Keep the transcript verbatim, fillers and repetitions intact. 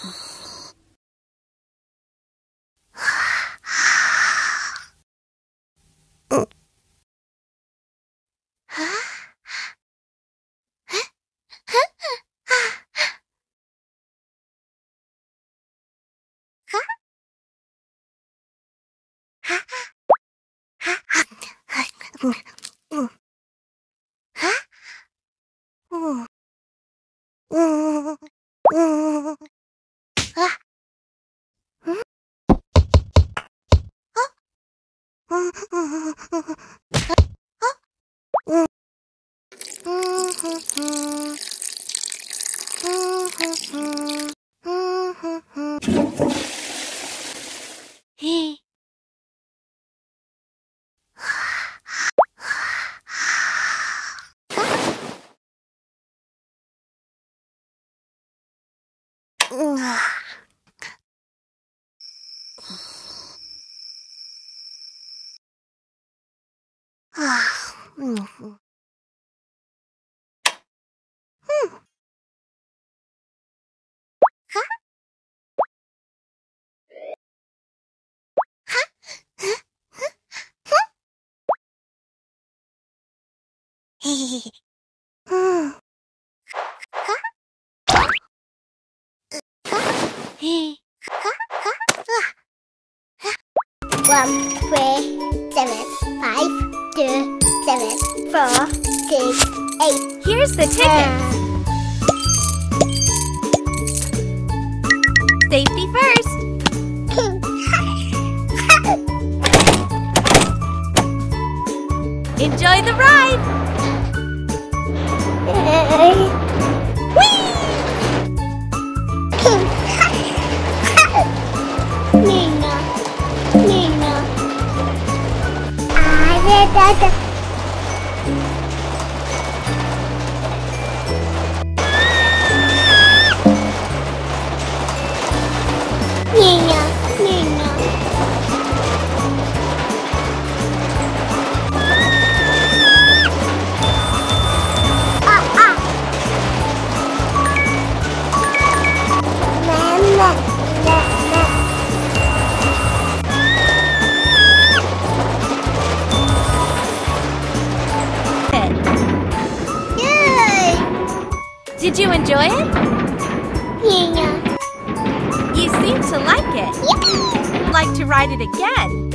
One, three, seven, five, two, seven, four, six, eight. Here's the ticket. Safety first. Enjoy the ride. Nina, Nina. Ah, da, da. Nina, Nina. Ah, ah. Mama, mama. Yay! Did you enjoy it? Nina. You seem to like it. Yeah. Like to ride it again?